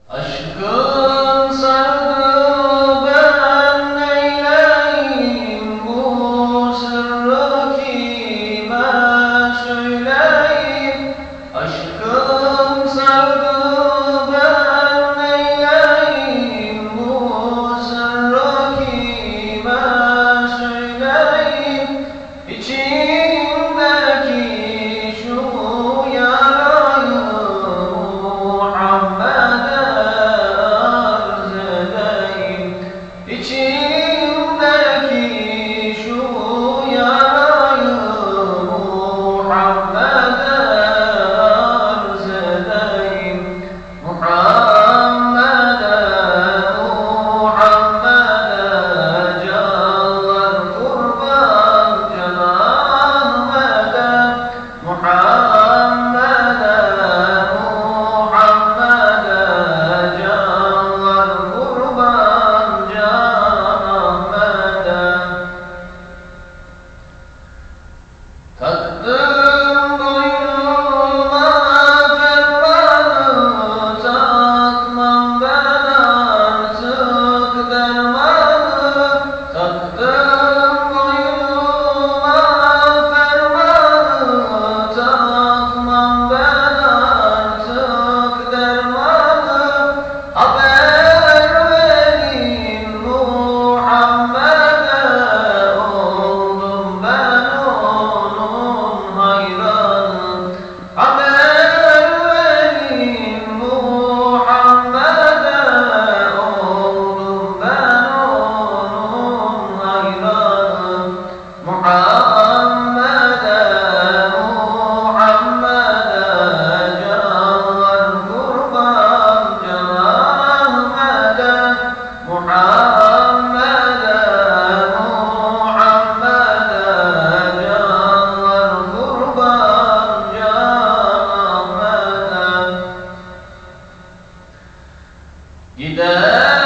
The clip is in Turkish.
Aşkın sardı ben neyleyim, bu sırrı kime söyleyeyim? Aşkın sardı ben neyleyim, bu sırrı kime söyleyeyim? İçimdeki şu yarayı Muhammed'e İçimdeki şu yarayı Muhammed'e arz edeyim. Muhammed'e, Muhammed'e canlar kurban can Ahmet'e. Muhammed'e, Muhammed'e canlar kurban can Ahmet'e. Taktım boynuma fermanı, takmam ben artık dermanı. Taktım boynuma fermanı, takmam ben artık dermanı. Haber verin Muhammed'e, oldum ben onun hayranı. Haber verin Muhammed'e, oldum ben onun hayranı. Muhammed'e, Muhammed'e canlar kurban can Ahmet'e. Muhammed'e, Muhammed'e canlar kurban can Ahmet'e. Gider